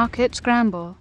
Market Scramble。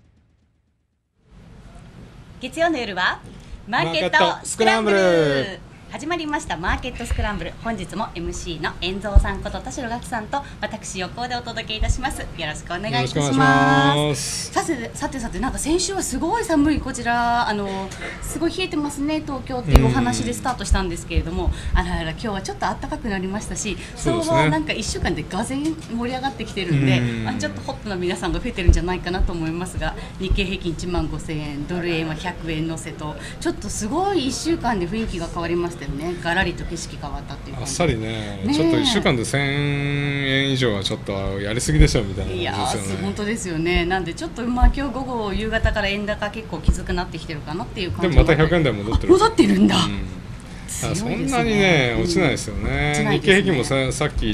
月曜の夜はマーケットスクランブル。始まりましたマーケットスクランブル。本日も MC の遠蔵さんこと田代岳さんと私横尾でお届けいたします。よろしくお願いいたします。さてなんか先週はすごい寒いこちらすごい冷えてますね東京っていうお話でスタートしたんですけれども、あら今日はちょっと暖かくなりましたし、相場はなんか1週間でがぜん盛り上がってきてるんで、ちょっとホットな皆さんが増えてるんじゃないかなと思いますが、日経平均15,000円、ドル円は100円乗せと、ちょっとすごい1週間で雰囲気が変わりましたよね。ガラリと景色変わったっていう感じ。 あっさりね、ちょっと1週間で1000円以上はちょっとやりすぎでしょみたいな感じですよね。 本当ですよね。なんでちょっと今日午後夕方から円高結構きつくなってきてるかなっていう感じ。 でもまた100円台戻ってる。 戻ってるんだ。 そんなにね落ちないですよね。日経平均もさっき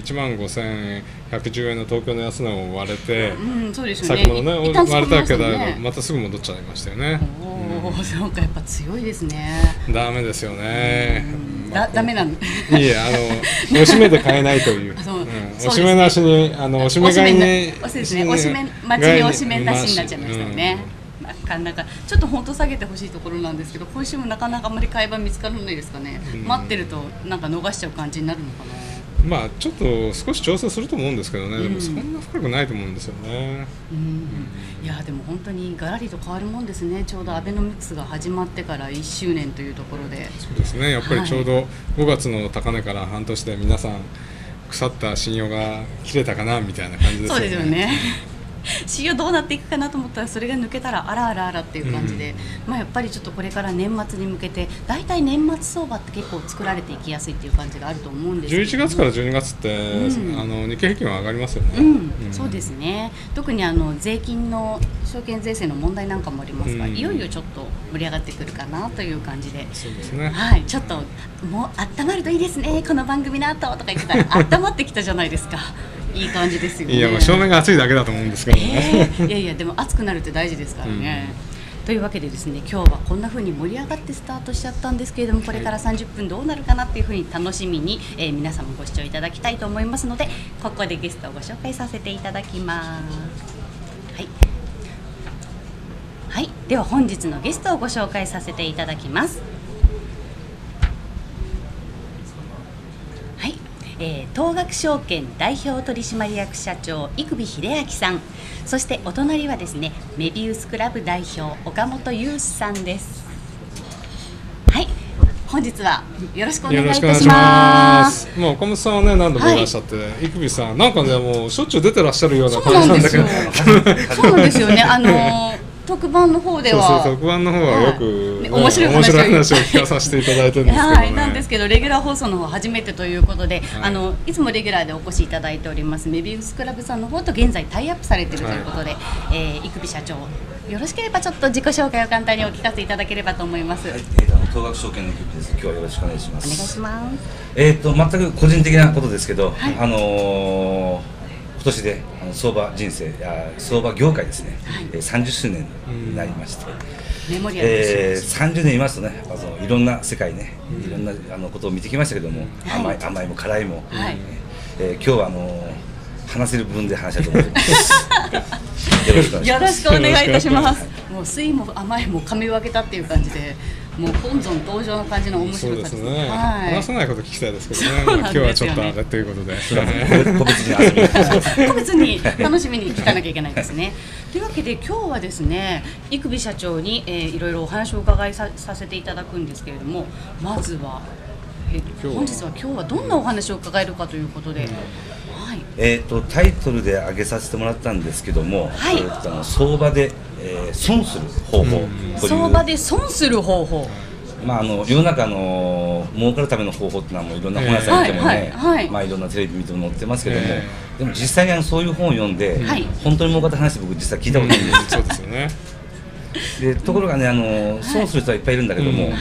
15,110円の東京の安値を割れて、先ほどね割れたけどまたすぐ戻っちゃいましたよね。 なんかやっぱ強いですね。 ダメですよね。 ダメなの。いえおしめで買えないという。おしめなしにおしめ買いにそうですね。おしめ待ちにおしめなしになっちゃいましたよね。なんかちょっと本当下げてほしいところなんですけど、今週もなかなかあまり買い場見つからないですかね。待ってるとなんか逃しちゃう感じになるのかな。 まあちょっと少し調整すると思うんですけどね、でもそんな深くないと思うんですよね。 いやでも本当にガラリと変わるもんですね。ちょうどアベノミクスが始まってから1周年というところで。 そうですね、やっぱりちょうど5月の高値から半年で皆さん腐った信用が切れたかなみたいな感じですよね。 そうですよね。信用どうなっていくかなと思ったらそれが抜けたらあらあらあらっていう感じで、やっぱりちょっとこれから年末に向けてだいたい年末相場って結構作られていきやすいっていう感じがあると思うんですけど、 11月から12月って、日経平均は上がりますよね。 そうですね。特に税金の証券税制の問題なんかもありますが、いよいよちょっと盛り上がってくるかなという感じで、 そうですね。 ちょっともう温まるといいですねこの番組の後とか言ってたら温まってきたじゃないですか。いい感じですよね。 いや正面が暑いだけだと思うんですけどね。 いやでも暑くなるって大事ですからね。というわけでですね、今日はこんな風に盛り上がってスタートしちゃったんですけれども、これから30分どうなるかなっていう風に楽しみに、皆様ご視聴いただきたいと思いますので、ここでゲストをご紹介させていただきます。はい、では本日のゲストをご紹介させていただきます。東岳証券代表取締役社長生見秀明さん、そしてお隣はですねメビウスクラブ代表岡本雄志さんです。はい、本日はよろしくお願いいたします。 もう岡本さんはね何度もいらっしゃって、生見さんなんかねもうしょっちゅう出てらっしゃるような感じなんだけど、 そうなんですよね。特番の方では特番の方はよく、 面白い話を聞かさせていただいてるんですけどね。 なんですけどレギュラー放送の方初めてということで、いつもレギュラーでお越しいただいておりますメビウスクラブさんの方と現在タイアップされているということで、生見社長よろしければちょっと自己紹介を簡単にお聞かせいただければと思います。 東岳証券の生見です。今日はよろしくお願いします。 お願いします。 全く個人的なことですけど、今年で相場人生相場業界ですね、30周年になりまして、30年いますとね、いろんな世界ね、いろんなことを見てきましたけども、甘いも辛いも、今日は話せる部分で話したいと思います。 よろしくお願いいたします。もう酸いも甘いも噛み分けたっていう感じで、もう本尊登場の感じの面白さです。 そうですね。話さないこと聞きたいですけどね。今日はちょっと上がということで、 個別に楽しみに聞かなきゃいけないですね。というわけで今日はですね、生見社長にいろいろお話を伺いさせていただくんですけれども、まずは今日はどんなお話を伺えるかということで。 タイトルで挙げさせてもらったんですけども、相場で、損する方法という、 相場で損する方法、 世の中の儲かるための方法っていうのはもういろんな本屋さんに行ってもね、いろんなテレビ見ても載ってますけども、でも実際にそういう本を読んで、本当に儲かった話僕実際聞いたことないんです。 そうですよね。 でところがね損する人はいっぱいいるんだけども、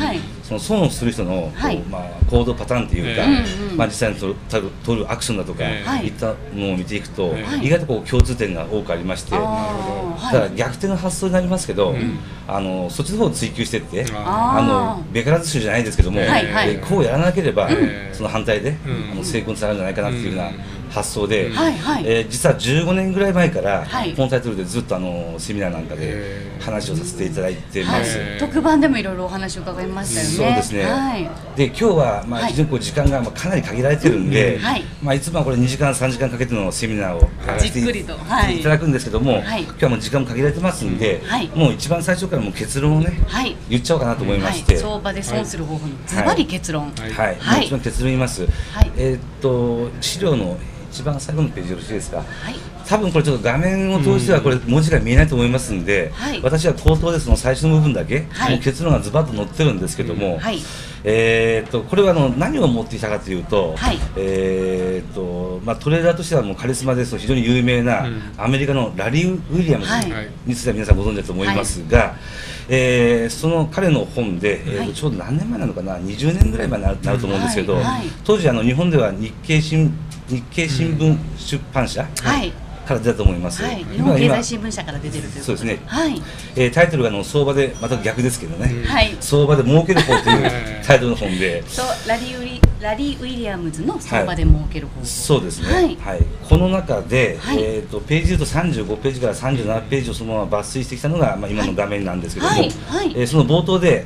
その損をする人の、まあ、行動パターンっていうか、まあ、実際に取るアクションだとか、いったのを見ていくと、意外とこう共通点が多くありまして、だから逆転の発想になりますけど、そっちの方を追求していって、べからずしじゃないですけども、こうやらなければ、その反対で、成功につながるんじゃないかなっていうような発想で、実は15年ぐらい前から、このタイトルでずっとセミナーなんかで話をさせていただいてます。 特番でもいろいろお話を伺いましたよね。 そうですね。で今日はまあ非常にこう時間がかなり限られてるんで、まあいつもはこれ2時間3時間かけてのセミナーをじっくりといただくんですけども、今日はもう時間も限られてますんで、もう一番最初からもう結論をね言っちゃおうかなと思いまして、 相場で損する方法のズバリ結論。 はい。一番結論言います。資料の一番最後のページよろしいですか。多分これちょっと画面を通してはこれ文字が見えないと思いますんで、私は口頭でその最初の部分だけ、もう結論がズバッと載ってるんですけども、これは何を持ってきたかというと、まあ、トレーダーとしてはもうカリスマですと非常に有名なアメリカのラリー・ウィリアムズについては皆さんご存知だと思いますが、その彼の本で、ちょうど何年前なのかな、20年ぐらい前になると思うんですけど、当時日本では日経新聞出版社から出たと思います。 日本経済新聞社から出てるということで。 そうですね。タイトルが相場でまた逆ですけどね。相場で儲ける方というタイトルの本で。 そう、ラリー・ウィリアムズの相場で儲ける方法。 そうですね。この中でページでいうと35ページから37ページをそのまま抜粋してきたのが今の画面なんですけども、その冒頭で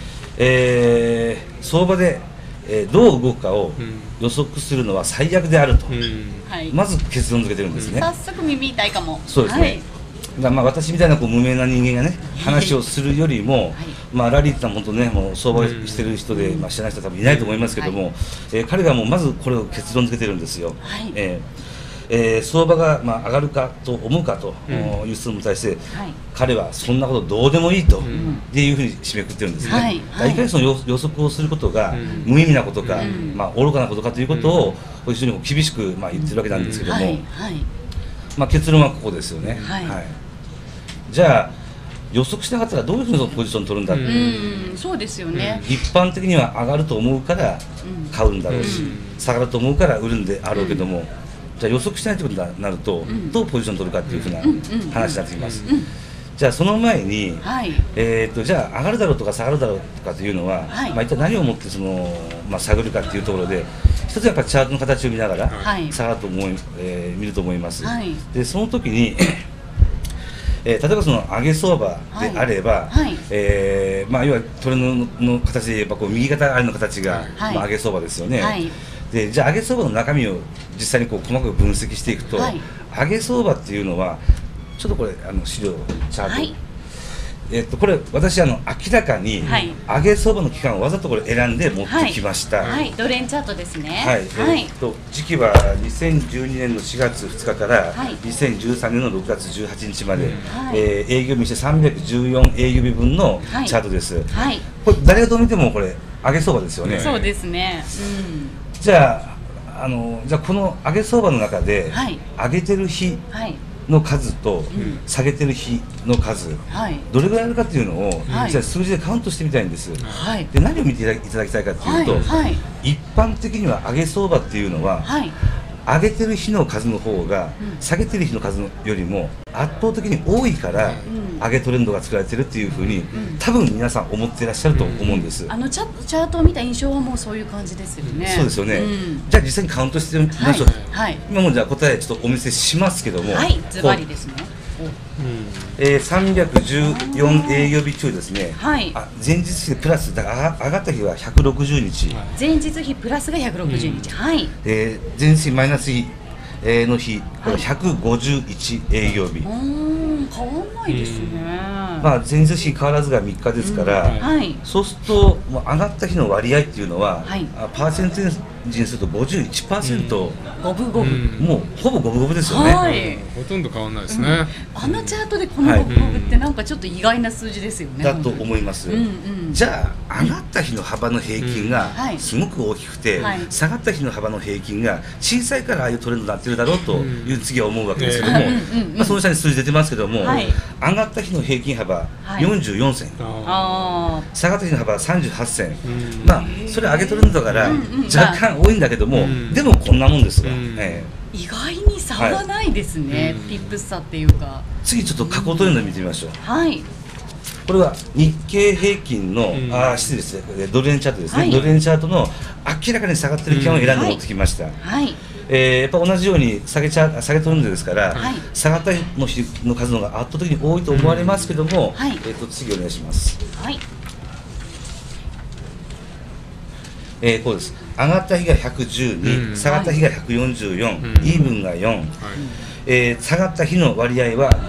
相場でどう動くかを予測するのは最悪であると、まず結論付けてるんですね。 早速耳痛いかも。 そうですね。まあ私みたいな無名な人間がね話をするよりも、まあラリーってのは本当ねもう相場してる人で、まあ知らない人は多分いないと思いますけども、彼がもうまずこれを結論付けてるんですよ。相場が上がるかと思うかという質問に対して、彼はそんなことどうでもいいというふうに締めくくってるんですね。いかにその予測をすることが無意味なことか、愚かなことかということを非常に厳しく言ってるわけなんですけども、結論はここですよね。じゃあ予測しなかったらどういうふうにそのポジションを取るんだって、 そうですよね。 一般的には上がると思うから買うんだろうし、下がると思うから売るんであろうけども、じゃあ予測しないということになると、どうポジションを取るかっていうふうな話になってきます。じゃあその前に、じゃあ上がるだろうとか下がるだろうとかというのは、一体何をもって探るかっていうところで、一つやっぱりチャートの形を見ながら下がると見ると思います。でその時に例えばその上げ相場であれば、要はトレンドの形で言えば右肩上がりの形が上げ相場ですよね。でじゃあ上げ相場の中身を実際に細かく分析していくと、上げ相場っていうのはちょっとこれ資料チャート、これ私明らかに上げ相場の期間をわざとこれ選んで持ってきました。 ドル円チャートですね。 時期は2012年の4月2日から2013年の6月18日まで、営業日して314営業日分のチャートです。これ誰がどう見てもこれ上げ相場ですよね。 そうですね。 じゃあこの上げ相場の中で上げてる日の数と下げてる日の数、どれぐらいあるかっていうのを実際数字でカウントしてみたいんです。で何を見ていただきたいかっていうと、一般的には上げ相場っていうのは上げてる日の数の方が下げてる日の数よりも圧倒的に多いから上げトレンドが作られてるっていうふうに多分皆さん思っていらっしゃると思うんです。 チャートを見た印象はもうそういう感じですよね。 そうですよね。じゃあ実際にカウントしてみましょう。今もじゃあ答えちょっとお見せしますけども、 ズバリですね。 314営業日中ですね。前日比プラスだから上がった日は160日。 前日比プラスが160日。 前日比マイナス日の日これ151営業日。 変わんないですね。 前日比変わらずが3日ですから、そうすると上がった日の割合っていうのは、パーセンテージにすると 51%、 五分五分、 もうほぼ五分五分ですよね。 ほとんど変わらないですね。 チャートでこの五分五分ってなんかちょっと意外な数字ですよね。 だと思います。じゃあ上がった日の幅の平均がすごく大きくて、下がった日の幅の平均が小さいからああいうトレンドになってるだろうという次は思うわけですけども、その下に数字出てますけども、上がった日の平均幅44銭。 下がった日の幅は38銭、まあそれ上げとるんだから若干多いんだけども、でもこんなもんですが、 意外に差がないですね、ピップス差っていうか。 次ちょっと下降トレンド見てみましょう。 はい。 これは日経平均の、失礼ですね、ドル円チャートですね、ドル円チャートの明らかに下がってる期間を選んで持ってきました。 はい。 やっぱ同じように下げトレンドですから、下がったの日の数の方が圧倒的に多いと思われますけども、次お願いします。はい。こうです。上がった日が112、下がった日が144、イーブンが4、下がった日の割合は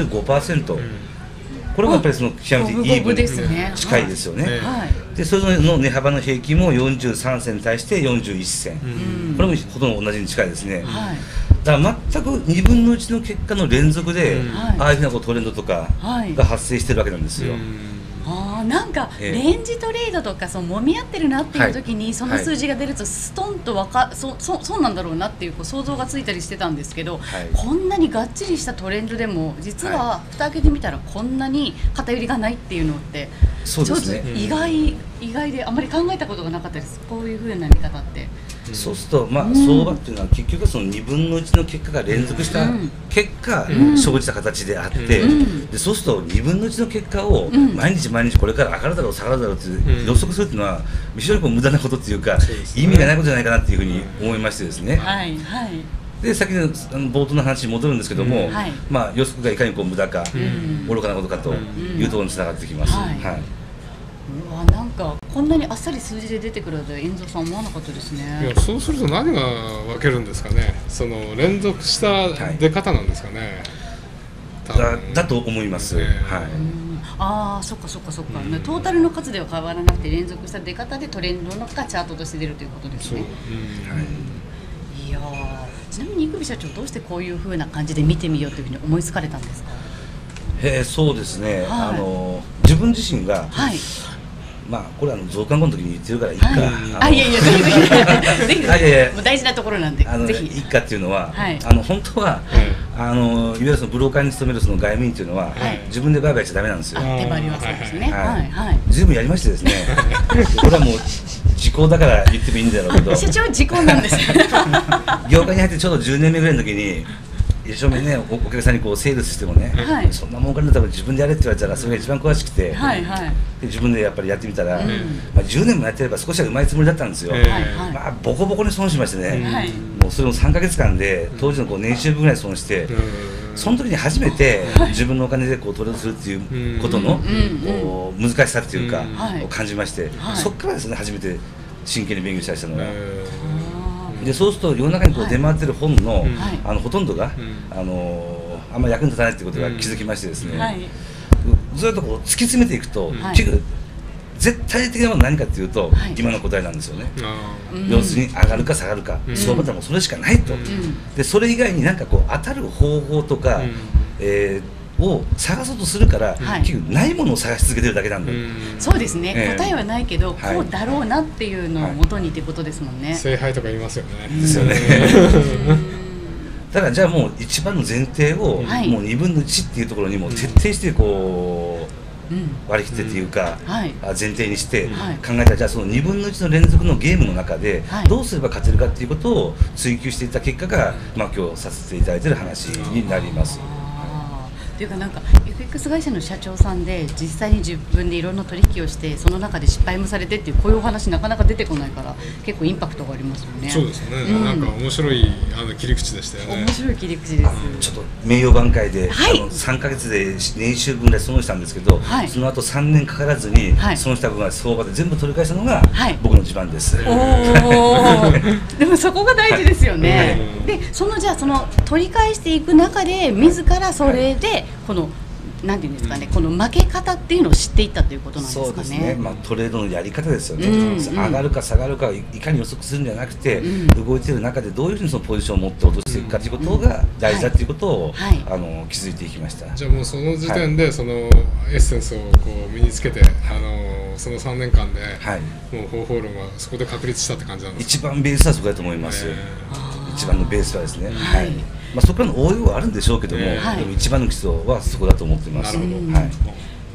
55%。これもやっぱりその極めてイーブンに近いですよね。でそれの値幅の平均も43銭に対して41銭、これもほとんど同じに近いですね。だから全く2分の1の結果の連続で、ああいうふうなトレンドとかが発生してるわけなんですよ。 なんかレンジトレードとか揉み合ってるなっていう時にその数字が出るとストンとそうなんだろうなっていう想像がついたりしてたんですけど、こんなにがっちりしたトレンドでも実は蓋開けてみたらこんなに偏りがないっていうのってちょっと意外であまり考えたことがなかったです。こういう風な見方って。 そうすると、相場っていうのは結局その2分の1の結果が連続した結果、生じた形であって、でそうすると2分の1の結果を毎日毎日これから上がるだろう下がるだろうって予測するっていうのは非常に無駄なことっていうか、意味がないことじゃないかなっていうふうに思いましてですね。で先の冒頭の話に戻るんですけども、予測がいかに無駄か、愚かなことかというところにつながってきます。 なんかこんなにあっさり数字で出てくると遠藤さん思わなかったですね。 いや、そうすると何が分けるんですかね。その連続した出方なんですかね。 だと思います。 ああ、そっか。トータルの数では変わらなくて連続した出方でトレンドのがチャートとして出るということですね。いや、ちなみに生見社長、どうしてこういう風な感じで見てみようというふうに思いつかれたんですか。 そうですね。自分自身が、これは増刊号の時に言ってるからいいか。 いやぜひもう大事なところなんでぜひ。 いいかっていうのは、本当は、いわゆるそのブローカーに勤めるその外務員っていうのは、自分で売買しちゃダメなんですよ。 手張りはそうですね。 随分やりましてですね。これはもう時効だから言ってもいいんだろうけど。 社長時効なんです。 業界に入ってちょうど10年目ぐらいの時に。一生懸命ね、お客さんにセールスしてもね、そんな儲かるんだったら自分でやれって言われたらそれが一番詳しくて、で自分でやっぱりやってみたら、10年もやってれば少しはうまいつもりだったんですよ。ボコボコに損しましてね、もうそれも3ヶ月間で当時の年収分ぐらい損して、その時に初めて自分のお金でトレードするっていうことの難しさっていうかを感じまして、そこからですね、初めて真剣に勉強したのが。でそうすると世の中に出回ってる本の、ほとんどが、あんまり役に立たないってことが気づきましてですね、ずっと突き詰めていくと、結局絶対的なものは何かっていうと、今の答えなんですよね。要するに上がるか下がるか、相場でもそれしかないと。でそれ以外に当たる方法とか、を探そうとするから、結局ないものを探し続けてるだけなんだ。 そうですね、答えはないけど、こうだろうなっていうのを元にってことですもんね。 聖杯とか言いますよね。 ですよね。だからじゃあもう一番の前提を、もう2分の1っていうところにも徹底して割り切ってっていうか、前提にして考えたら、じゃあその2分の1の連続のゲームの中でどうすれば勝てるかっていうことを追求していった結果が、今日させていただいている話になります。 というかFX 会社の社長さんで実際に自分でいろんな取引をしてその中で失敗もされてっていうこういうお話なかなか出てこないから結構インパクトがありますよね。 そうですね。なんか面白い切り口でしたよね。 面白い切り口です。 ちょっと名誉挽回で、3ヶ月で年収分ぐらい損したんですけど、その後3年かからずに損した分は相場で全部取り返したのが僕の自慢です。 でもそこが大事ですよね。でじゃあその取り返していく中で自らそれでなんていうんですかね、この負け方っていうのを知っていったということなんですかね。 そうですね。トレードのやり方ですよね。上がるか下がるかをいかに予測するんじゃなくて、動いている中でどういうふうにそのポジションを持って落としていくかということが大事だということを気づいていきました。 じゃあもうその時点でそのエッセンスを身につけて、その3年間でもう方法論はそこで確立したって感じなんですか。 一番ベースはそこだと思います。一番のベースはですね。そこからの応用はあるんでしょうけども、でも一番の基礎はそこだと思っています。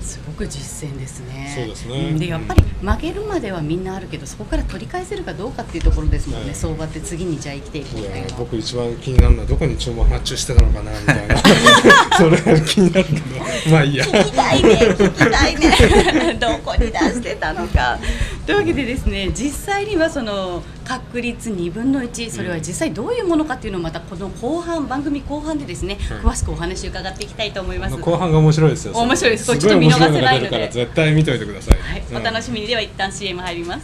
すごく実践ですね。 そうですね。 でやっぱり負けるまではみんなあるけど、そこから取り返せるかどうかっていうところですもんね。相場って次にじゃあ生きていくみたいな。 僕一番気になるのはどこに注文発注してたのかなみたいなそれが気になるけど、まあいいや。 聞きたいね、聞きたいねどこに出してたのか。というわけでですね、実際にはその確率2分の1、それは実際どういうものかっていうのをまたこの後半、番組後半でですね、詳しくお話を伺っていきたいと思います。 後半が面白いですよ。 面白いです。これちょっと見逃せないので絶対見といてください。 はい、お楽しみに。では一旦 CM 入ります。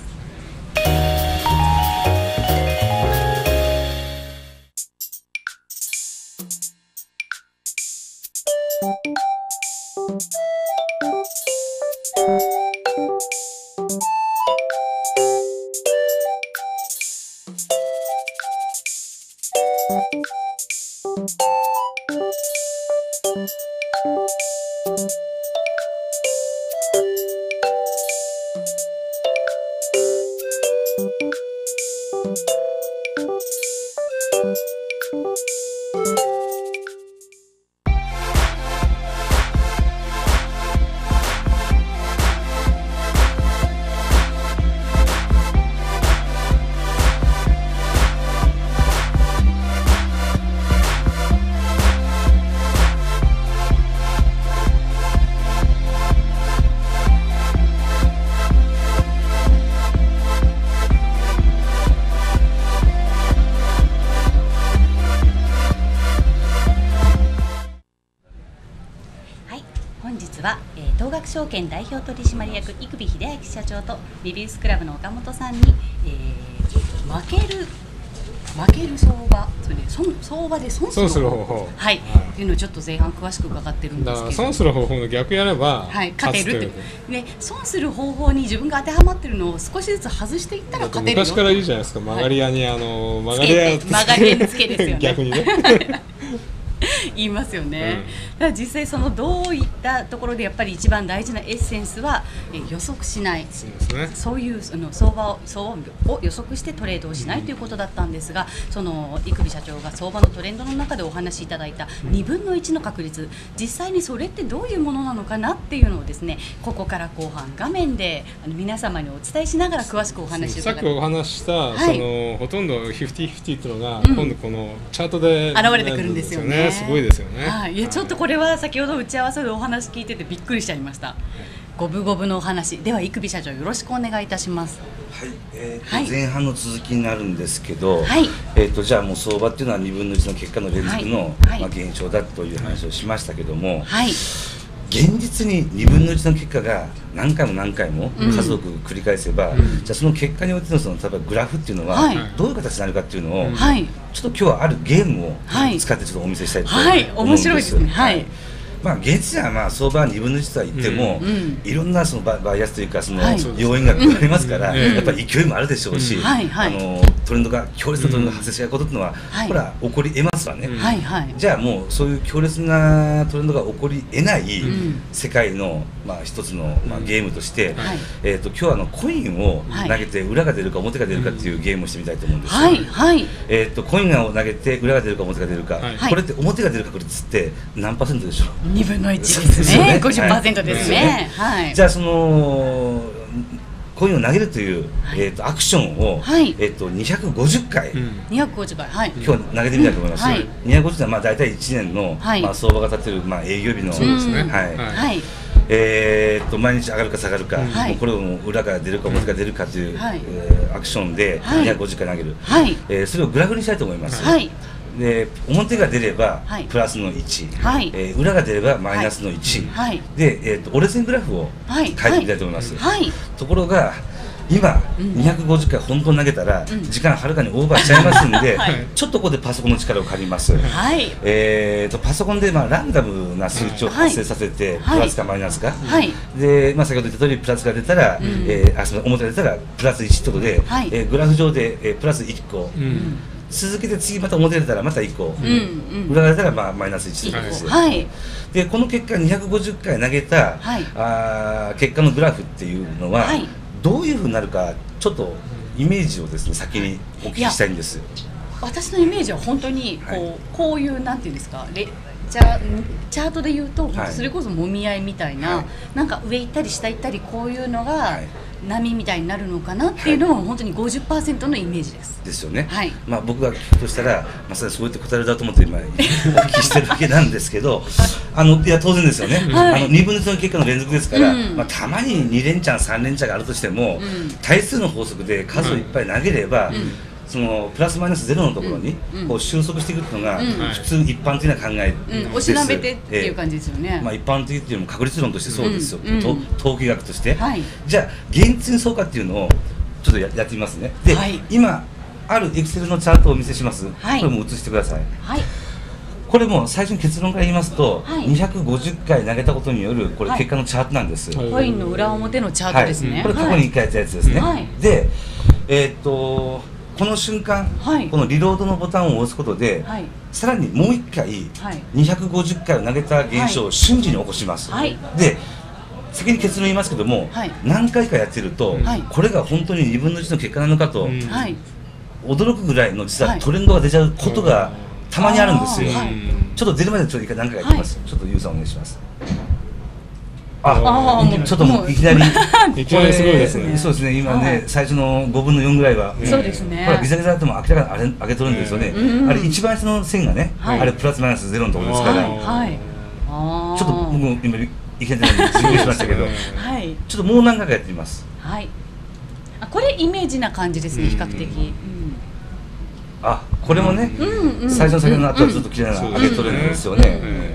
東学証券代表取締役生見秀明社長とメビウスクラブの岡本さんに、負ける相場、それで相場で損する方法、はい、っていうのをちょっと前半詳しく伺ってるんですけど、だから損する方法の逆やれば、 はい、勝てるってね、損する方法に自分が当てはまってるのを少しずつ外していったら勝てるよ。 昔からいいじゃないですか、曲がり屋に曲がり屋につけですよね逆にね言いますよね、だから実際そのどういったところでやっぱり一番大事なエッセンスは予測しない、そういうその相場を予測してトレードをしないということだったんですが、その生見社長が相場のトレンドの中でお話しいただいた2分の1の確率、実際にそれってどういうものなのかなっていうのをですね、ここから後半画面で皆様にお伝えしながら詳しくお話を伺って、 さっきお話した、はい、そのほとんど 50/50 っていうのが、今度このチャートで現れてくるんですよね。 すごいですよね。 はい、いやちょっとこれは先ほど打ち合わせでお話聞いててびっくりしちゃいました。五分五分のお話では生見社長よろしくお願いいたします。 はい、前半の続きになるんですけど、 はい、 じゃあもう相場っていうのは2分の1の結果の連続の、現象だという話をしましたけども、 はい、 現実に2分の1の結果が何回も何回も数多く繰り返せば、じゃあその結果においての例えばグラフっていうのはどういう形になるかっていうのを、ちょっと今日はあるゲームを使ってちょっとお見せしたいと思うんです。 面白いですね。 現実には相場は2分の1とは言っても、いろんなそのバイアスというかその要因がありますから、やっぱり勢いもあるでしょうし、トレンドが強烈なトレンドが発生しないことっていうのは、これは起こり得ますわね。じゃあもうそういう強烈なトレンドが起こり得ない世界の一つのゲームとして、今日はコインを投げて裏が出るか表が出るかっていうゲームをしてみたいと思うんですよ。コインを投げて裏が出るか表が出るか、これって表が出る確率って何%でしょう ？2分の1ですね。50% ですね。 じゃあそのコインを投げるというアクションを250回今日投げてみたいと思います。250は大体1年の相場が立てる営業日の毎日上がるか下がるか、これを裏から出るか表から出るかというアクションで250回投げる、それをグラフにしたいと思います。で表が出ればプラスの1、裏が出ればマイナスの1、で、折れ線グラフを書いてみたいと思います。ところが今250回本当に投げたら時間はるかにオーバーしちゃいますんで、ちょっとここでパソコンの力を借ります。パソコンでランダムな数値を発生させて、プラスかマイナスかで、先ほど言った通りプラスが出たら、表が出たらプラス1ということで、グラフ上でプラス1個、続けて次また表出たらまた1個、裏が出たらマイナス1ということです。でこの結果250回投げた結果のグラフっていうのはどういうふうになるか、ちょっとイメージをですね先にお聞きしたいんです。 私のイメージは本当にこういうなんていうんですか、 チャートで言うと、それこそもみ合いみたいな、なんか上行ったり下行ったりこういうのが波みたいになるのかなっていうのは本当に 50% のイメージです。 ですよね。まあ僕が聞くとしたらまさにそうやって答えるだと思って今お聞きしてるわけなんですけど、いや当然ですよね。2分の1の結果の連続ですから、まあたまに2連チャン3連チャンがあるとしても、対数の法則で数をいっぱい投げれば。そのプラスマイナスゼロのところにこう収束していくっていうのが普通一般的な考えです。 おしなべてっていう感じですよね。 まあ一般的っていうのも確率論としてそうですよ。統計学として。じゃあ現実にそうかっていうのをちょっとやってみますね。で、今あるエクセルのチャートをお見せします。これも映してください。これも最初に結論から言いますと、250回投げたことによるこれ結果のチャートなんです。 コインの裏表のチャートですね。 これ過去に1回やったやつですね。で、この瞬間、このリロードのボタンを押すことで、さらにもう1回、250回を投げた現象を瞬時に起こします。で、先に結論言いますけども、何回かやってると、これが本当に2分の1の結果なのかと、驚くぐらいの実はトレンドが出ちゃうことがたまにあるんですよ。ちょっと出るまでちょっと何回かやってます。ちょっとユウさんお願いします。ちょっともういきなりいきなりすごいですね。 そうですね。今ね最初の5分の4ぐらいはそうですね。 これギザギザだっても明らかに上げとるんですよね。あれ一番下の線がね、あれプラスマイナスゼロのところですから。ちょっと僕も今いきなり準備しましたけど、ちょっともう何回かやってみます。 これイメージな感じですね、比較的。 これもね最初の先の後はずっと綺麗な上げとるんですよね。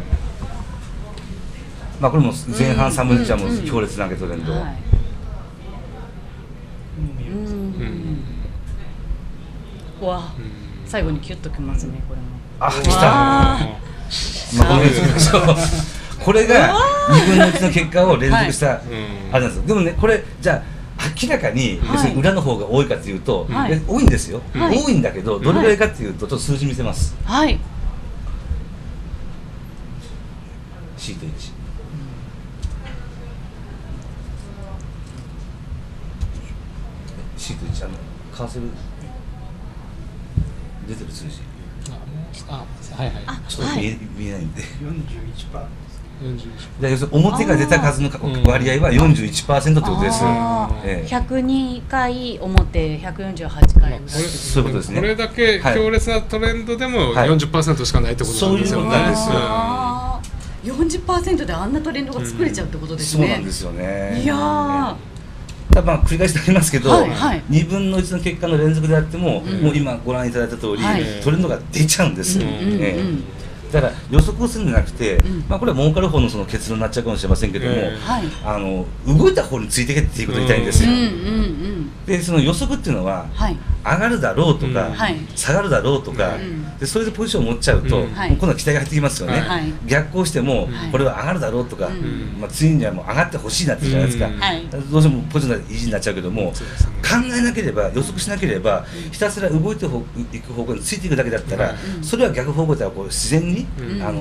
まあこれも前半サムリちゃんも強烈な上げトレンド。 わ、最後にキュッときますね、これも。 来た。これが2分の1の結果を連続したあれなんですよ。でもね、これじゃあ明らかに別に裏の方が多いかというと多いんですよ。多いんだけどどれぐらいかというとちょっと数字見せます。シート1。シート1カーセル出てる数字。ちょっと見えないんで。要するに表が出た数の割合は 41% ってことです。 102回表、148回。 そういうことですね。 これだけ強烈なトレンドでも 40% しかないってことなんですよね。 40% であんなトレンドが作れちゃうってことですね。 そうなんですよね。 いやまあ繰り返しになりますけど、2分の1の結果の連続であっても、もう今ご覧いただいた通り、トレンドが出ちゃうんです。だから予測をするんじゃなくて、まあこれは儲かる方のその結論になっちゃうかもしれませんけども、動いた方についてけっていうことを言いたいんですよ。でその予測っていうのは上がるだろうとか下がるだろうとかでそれでポジションを持っちゃうと今度は期待が入ってきますよね。逆行してもこれは上がるだろうとか次にはもう上がってほしいなってじゃないですか。どうしてもポジションが維持になっちゃうけども、考えなければ予測しなければひたすら動いていく方向についていくだけだったら、それは逆方向ではこう自然に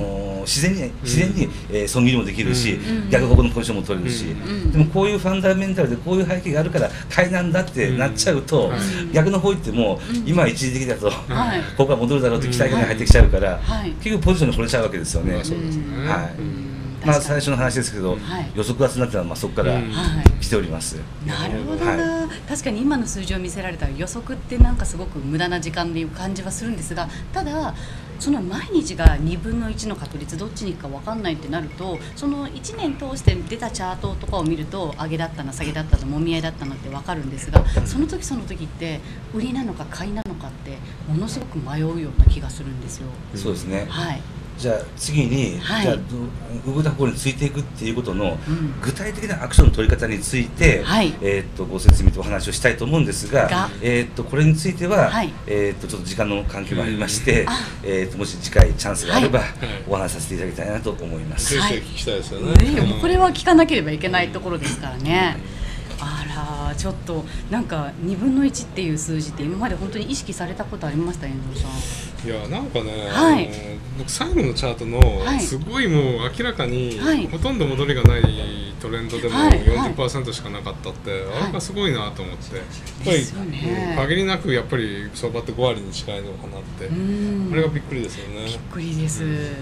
損切りもできるし、逆方向のポジションも取れるし、でもこういうファンダメンタルでこういう背景があるから買いなんだってなっちゃうと、逆の方行っても今は一時的だとここは戻るだろうって期待感が入ってきちゃうから、結局ポジションに惚れちゃうわけですよね。まあ最初の話ですけど、予測がつなってのはそこから来ております。 なるほどな。確かに今の数字を見せられたら予測ってなんかすごく無駄な時間っていう感じはするんですが、ただその毎日が2分の1の確率どっちに行くか分かんないってなると、その1年通して出たチャートとかを見ると上げだったな下げだったなもみ合いだったなって分かるんですが、その時その時って売りなのか買いなのかってものすごく迷うような気がするんですよ。 そうですね。じゃあ次に、じゃあ動いた方向についていくっていうことの具体的なアクションの取り方について、ご説明とお話をしたいと思うんですが、これについては、ちょっと時間の関係もありまして、もし次回チャンスがあればお話しさせていただきたいなと思います。 聞きたいですよね。 これは聞かなければいけないところですからね。ちょっとなんか2分の1っていう数字って今まで本当に意識されたことありました、遠藤さん。 いやなんかね、僕最後のチャートのすごいもう明らかにほとんど戻りがないトレンドでも 40% しかなかったって、あれがすごいなと思って、やっぱり限りなくやっぱり相場って5割に近いのかなって、あれがびっくりですよね。 びっくりです。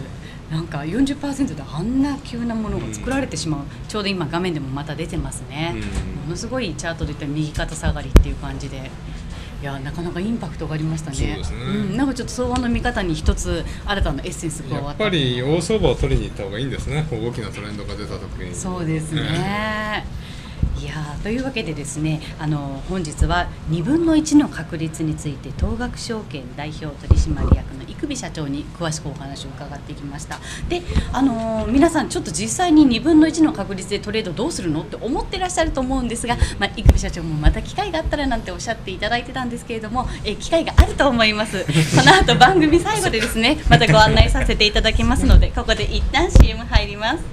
なんか 40% であんな急なものが作られてしまう、ちょうど今画面でもまた出てますね、ものすごいチャートで言ったら右肩下がりっていう感じで、いやなかなかインパクトがありましたね。そうですね、なんかちょっと相場の見方に一つ新たなエッセンス加わった。 やっぱり大相場を取りに行った方がいいんですね、大きなトレンドが出た時に。 そうですね、いやというわけでですね、本日は2分の1の確率について東岳証券代表取締役の生見社長に詳しくお話を伺ってきました。で、皆さんちょっと実際に2分の1の確率でトレードどうするのって思ってらっしゃると思うんですが、生見社長もまた機会があったらなんておっしゃっていただいてたんですけれども、機会があると思います。この後番組最後でですねまたご案内させていただきますので、ここで一旦 CM 入ります。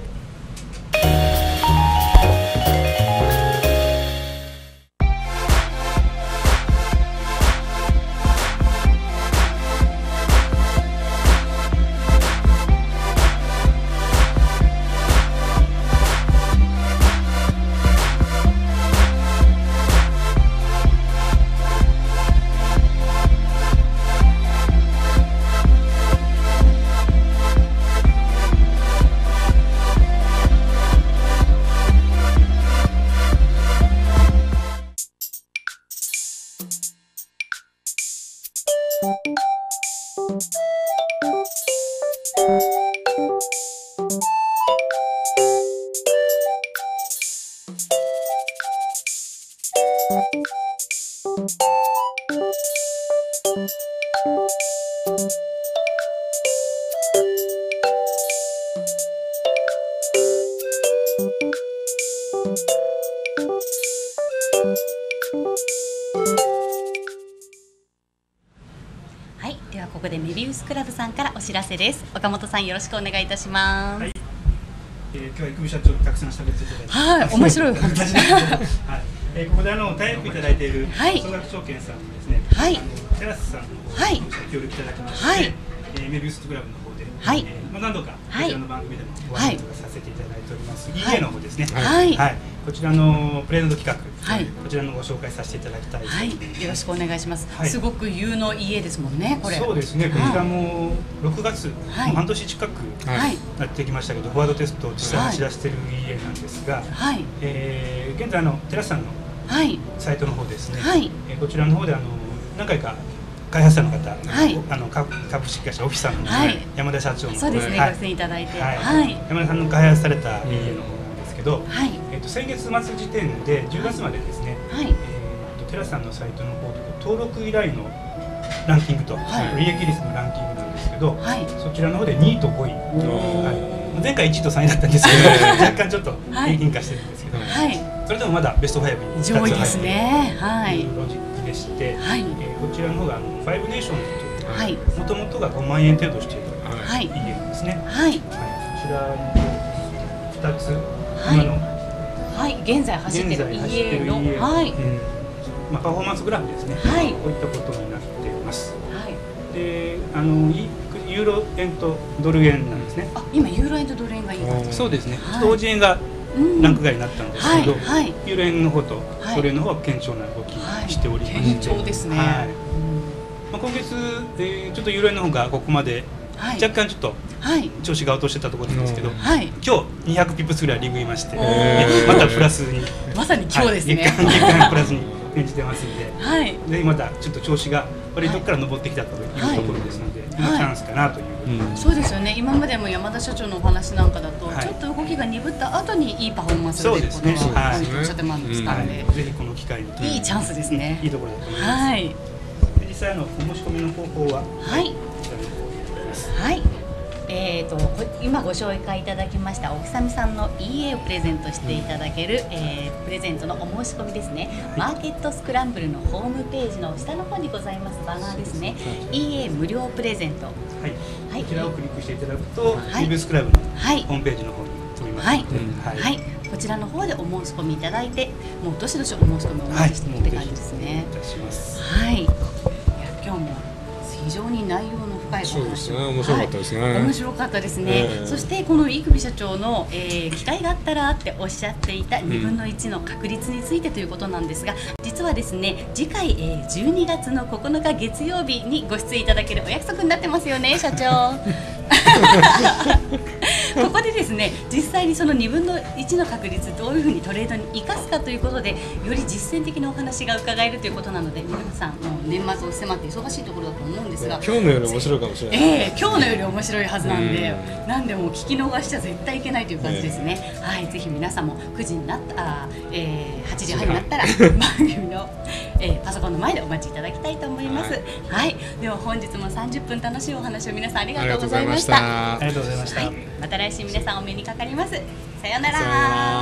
はい、ではここでメビウスクラブさんからお知らせです。岡本さん、よろしくお願いいたします。はい、 今日は生見社長にたくさん喋っていただいて、 はい、面白い話。 はい、ここでタイアップいただいている総額証券さんにですね、はい、テラスさんの方に協力いただきまして、はい、メビウスクラブの方で、はい、何度かこちらの番組でもご挨拶させていただいております、EA の方ですね。はい、はい、こちらのプレゼント企画、はい、こちらのご紹介させていただきたいと思います。 はい、よろしくお願いします。はい、すごく有能 EA ですもんね、これ。 そうですね、こちらも6月、半年近くなってきましたけど、フォワードテストを実際走らせている EA なんですが、はい、現在テラスさんのサイトの方ですね、はい、こちらの方で何回か開発者の方、はい、株式会社オフィサーの、はい、山田社長の、 そうですね、 はい、 ご出演いただいて、 はいはい、山田さんの開発された EA の方なんですけど、はい、先月末時点で10月までですね、はい、テラスさんのサイトの方で登録依頼のランキングと、はい、利益率のランキングなんですけど、はい、そちらの方で2位と5位、はい、前回1位と3位だったんですけど若干ちょっと変化してるんですけど、はい、それでもまだベスト5に上位ですね。 はい、ロジックでして、はい、こちらの方がファイブネーションズという、もともとが5万円程度しているいいゲームですね。はい、はい、こちらの2つ、今の、 はい、現在走っている EA の、はい、 パフォーマンスグラフですね。はい、こういったことになっています。はい、で、ユーロ円とドル円なんですね。 あ、今ユーロ円とドル円がいい感じ。 そうですね。同時円がランク外になったんですけど、ユーロ円の方とドル円の方は堅調な動きしておりまして、 堅調ですね。 今月、ちょっとユーロ円の方がここまで若干ちょっと調子が落としてたところなんですけど、今日200ピップスぐらいリグいまして、またプラスに、 まさに今日ですね。 月間プラスに転じてますんで、でまたちょっと調子が悪いところから上ってきたというところですので、今チャンスかなという。 そうですよね。今までも山田社長のお話なんかだと、ちょっと動きが鈍った後にいいパフォーマンスが出ることが多いとおっしゃってましたので、 ぜひこの機会にいいチャンスですね。 いいところだと思います。はい。実際お申し込みの方法は、はい。 はい。今ご紹介いただきましたおきさみさんの EA をプレゼントしていただける、プレゼントのお申し込みですね、マーケットスクランブルのホームページの下の方にございますバナーですね、EA 無料プレゼント、 はい、こちらをクリックしていただくとメビウスクラブのホームページの方に飛びますので、はい、こちらの方でお申し込みいただいて、もうどしどしお申し込みお待ちしてるって感じですね。はい、いや今日も非常に内容の深いお話を、 面白かったですね。 面白かったですね。そしてこの生見社長の、機会があったらっておっしゃっていた2分の1の確率についてということなんですが、実はですね、次回、12月の9日月曜日にご出演いただけるお約束になってますよね、社長。ここでですね、実際にその2分の1の確率どういうふうにトレードに生かすかということで、より実践的なお話が伺えるということなので、皆さんもう年末を迫って忙しいところだと思うんですが、 今日のより面白いかもしれない。 今日のより面白いはずなんで、なんでも聞き逃しちゃ絶対いけないという感じですね。はい、ぜひ皆さんも9時になった8時半になったら番組の、パソコンの前でお待ちいただきたいと思います。はい、では本日も30分楽しいお話を皆さんありがとうございました。 ありがとうございました。 また来週皆さんお目にかかります。さようなら。